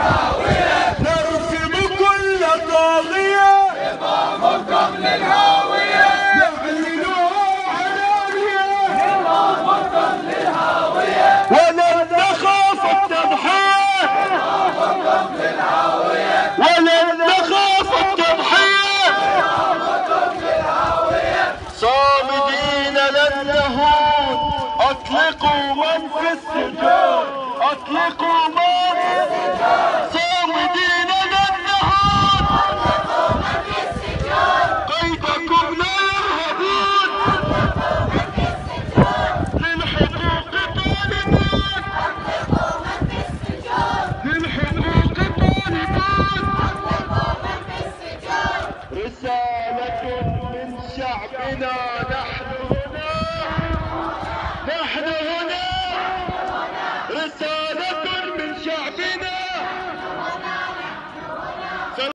نرسم كل طاغية إمامكم للهاوية نعلنها علانية إمامكم للهاوية ولن نخاف التضحية إمامكم للهاوية ولن نخاف التضحية إمامكم للهاوية صامدين لن نهون اطلقوا من في السجون اطلقوا من صامدين لن نهون قيدكم لا يرهبون للحقوق طالبون للحقوق طالبون رسالة من شعبنا نحن هنا رسالة